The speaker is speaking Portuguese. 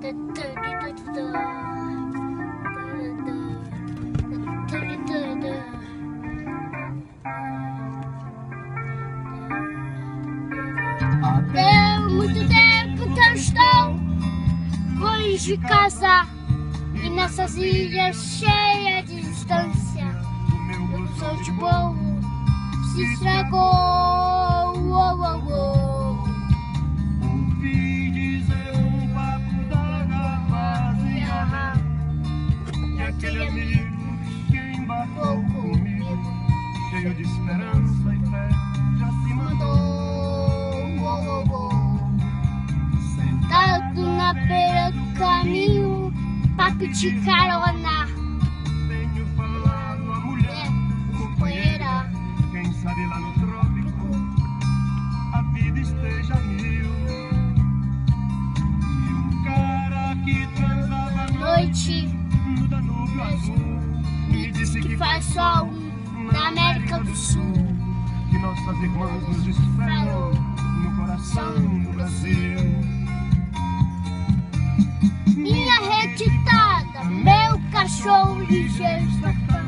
Deu muito tempo que eu estou longe de casa e nessas ilhas cheias de distância. Meu sou de bolo se estragou. Ouvi dizer um papo da rapaziada e aquele amigo que embarcou comigo, cheio de esperança e fé, já se mandou. Sentado na beira do caminho pra pedir carona. Tenho falado a mulher, companheira, quem sabe lá no trópico a vida esteja mil. E um cara que transava à noite no Danúbio Azul me disse que faz sol na América do Sul. que nossas irmãs nos esperam no coração do Brasil. Minha retirada, meu cachorro ligeiro.